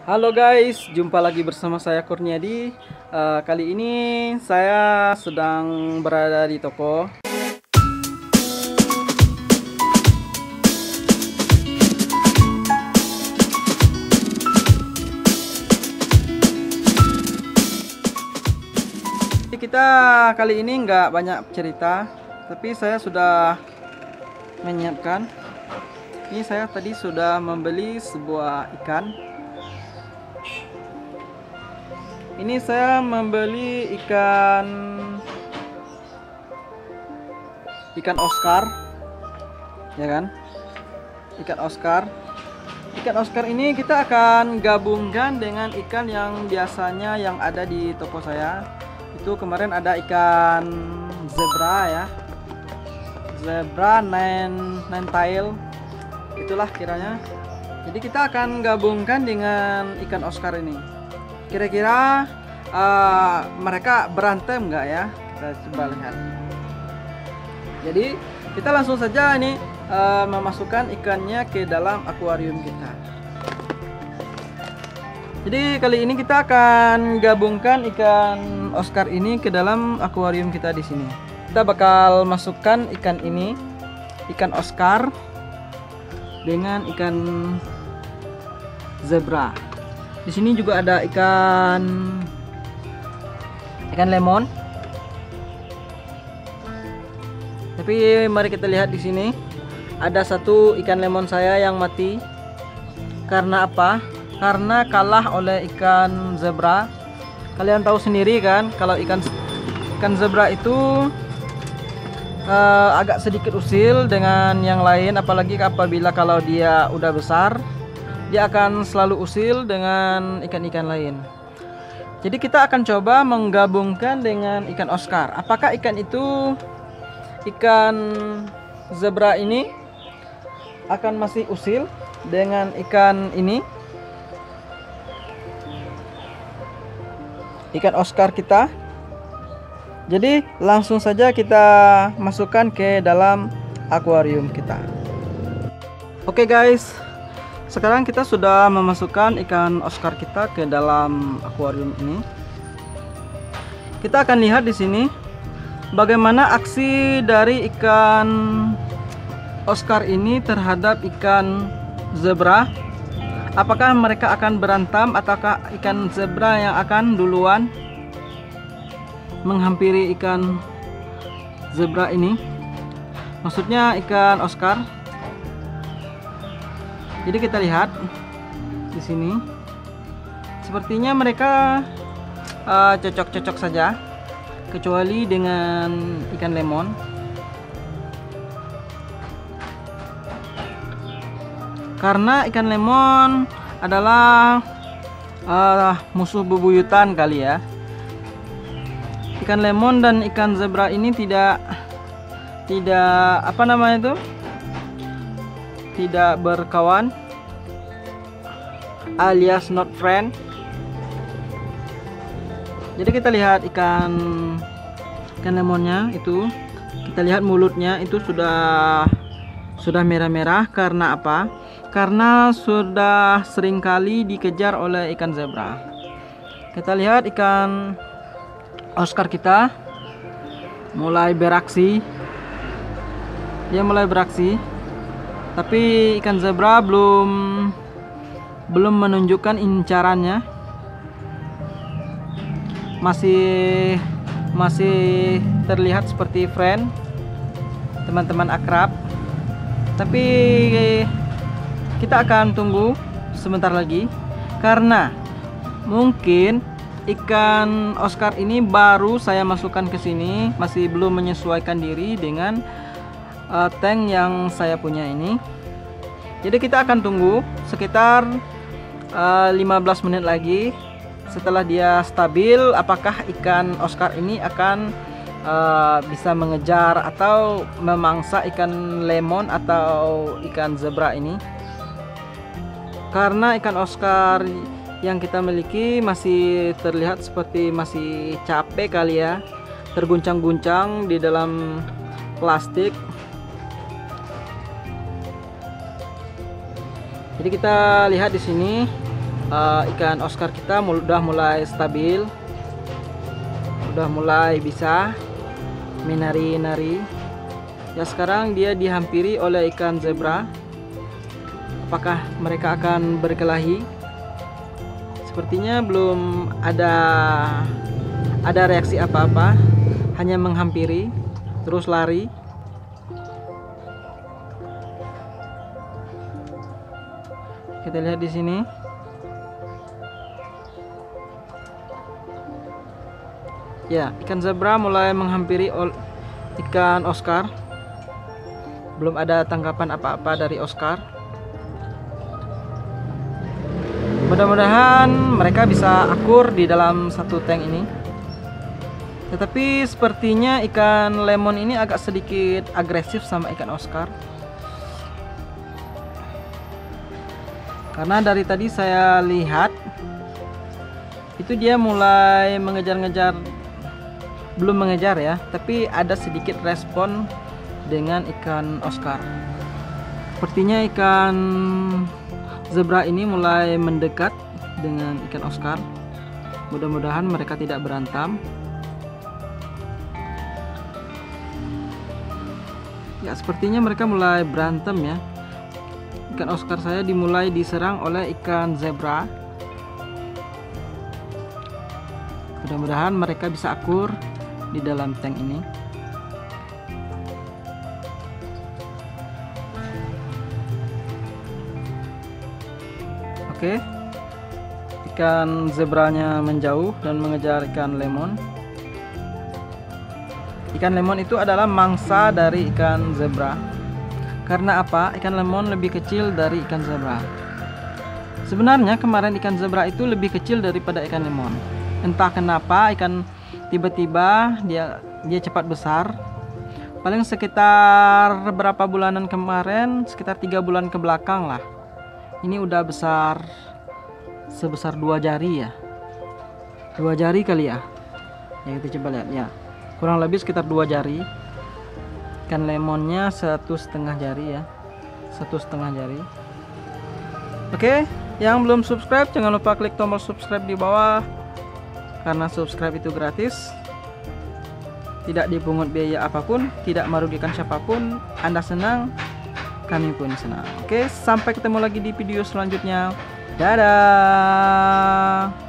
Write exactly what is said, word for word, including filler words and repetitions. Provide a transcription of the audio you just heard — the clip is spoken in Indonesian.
Halo guys, jumpa lagi bersama saya Kurniadi. Eh, kali ini saya sedang berada di toko. Kita kali ini nggak banyak cerita, tapi saya sudah menyiapkan. Ini saya tadi sudah membeli sebuah ikan. Ini saya membeli ikan ikan Oscar, ya kan? Ikan Oscar. Ikan Oscar ini kita akan gabungkan dengan ikan yang biasanya yang ada di toko saya. Itu kemarin ada ikan zebra ya, zebra nine nine tail, itulah kiranya. Jadi kita akan gabungkan dengan ikan Oscar ini. Kira-kira uh, mereka berantem nggak ya? Kita coba lihat. Jadi kita langsung saja ini uh, memasukkan ikannya ke dalam akuarium kita. Jadi kali ini kita akan gabungkan ikan Oscar ini ke dalam akuarium kita di sini. Kita bakal masukkan ikan ini, ikan Oscar dengan ikan zebra. Di sini juga ada ikan ikan lemon. Tapi mari kita lihat di sini ada satu ikan lemon saya yang mati. Karena apa? Karena kalah oleh ikan zebra. Kalian tahu sendiri kan, kalau ikan ikan zebra itu uh, agak sedikit usil dengan yang lain, apalagi apabila kalau dia udah besar. Dia akan selalu usil dengan ikan-ikan lain. Jadi kita akan coba menggabungkan dengan ikan Oscar. Apakah ikan itu, ikan zebra ini akan masih usil dengan ikan ini, ikan Oscar kita? Jadi langsung saja kita masukkan ke dalam akuarium kita. Oke guys, sekarang kita sudah memasukkan ikan Oscar kita ke dalam akuarium ini. Kita akan lihat di sini bagaimana aksi dari ikan Oscar ini terhadap ikan zebra. Apakah mereka akan berantem ataukah ikan zebra yang akan duluan menghampiri ikan zebra ini? Maksudnya ikan Oscar. Jadi kita lihat di sini, sepertinya mereka cocok-cocok uh, saja, kecuali dengan ikan lemon. Karena ikan lemon adalah uh, musuh bebuyutan kali ya. Ikan lemon dan ikan zebra ini tidak tidak apa namanya itu? Tidak berkawan, alias not friend. Jadi kita lihat ikan ikan lemonnya itu, kita lihat mulutnya itu sudah sudah merah-merah. Karena apa? Karena sudah seringkali dikejar oleh ikan zebra. Kita lihat ikan Oscar kita mulai beraksi. Dia mulai beraksi. Tapi ikan zebra belum belum menunjukkan incarannya. Masih masih terlihat seperti friend, teman-teman akrab. Tapi kita akan tunggu sebentar lagi, karena mungkin ikan Oscar ini baru saya masukkan ke sini, masih belum menyesuaikan diri dengan Uh, tank yang saya punya ini. Jadi kita akan tunggu sekitar uh, lima belas menit lagi. Setelah dia stabil, apakah ikan Oscar ini akan uh, bisa mengejar atau memangsa ikan lemon atau ikan zebra ini. Karena ikan Oscar yang kita miliki masih terlihat seperti masih capek kali ya, terguncang-guncang di dalam plastik. Jadi kita lihat di sini uh, ikan Oscar kita udah mulai stabil, udah mulai bisa menari-nari. Ya, sekarang dia dihampiri oleh ikan zebra. Apakah mereka akan berkelahi? Sepertinya belum ada ada reaksi apa-apa, hanya menghampiri terus lari. Kita lihat di sini. Ya, ikan zebra mulai menghampiri ikan Oscar. Belum ada tangkapan apa-apa dari Oscar. Mudah-mudahan mereka bisa akur di dalam satu tank ini. Tetapi sepertinya ikan lemon ini agak sedikit agresif sama ikan Oscar. Karena dari tadi saya lihat itu dia mulai mengejar-ngejar, belum mengejar ya, tapi ada sedikit respon dengan ikan Oscar. Sepertinya ikan zebra ini mulai mendekat dengan ikan Oscar. Mudah-mudahan mereka tidak berantem. Ya, sepertinya mereka mulai berantem ya. Ikan Oscar saya dimulai diserang oleh ikan zebra. Mudah-mudahan mereka bisa akur di dalam tank ini. Oke, ikan zebranya menjauh dan mengejar ikan lemon. Ikan lemon itu adalah mangsa dari ikan zebra. Karena apa? Ikan lemon lebih kecil dari ikan zebra. Sebenarnya kemarin ikan zebra itu lebih kecil daripada ikan lemon. Entah kenapa ikan tiba-tiba dia dia cepat besar. Paling sekitar berapa bulanan kemarin, sekitar tiga bulan ke belakang lah. Ini udah besar sebesar dua jari ya. Dua jari kali ya. Ya, kita coba lihat ya. Kurang lebih sekitar dua jari. Ikan lemonnya satu setengah jari ya, satu setengah jari. Oke, yang belum subscribe jangan lupa klik tombol subscribe di bawah, karena subscribe itu gratis, tidak dipungut biaya apapun, tidak merugikan siapapun. Anda senang, kami pun senang. Oke, sampai ketemu lagi di video selanjutnya. Dadah.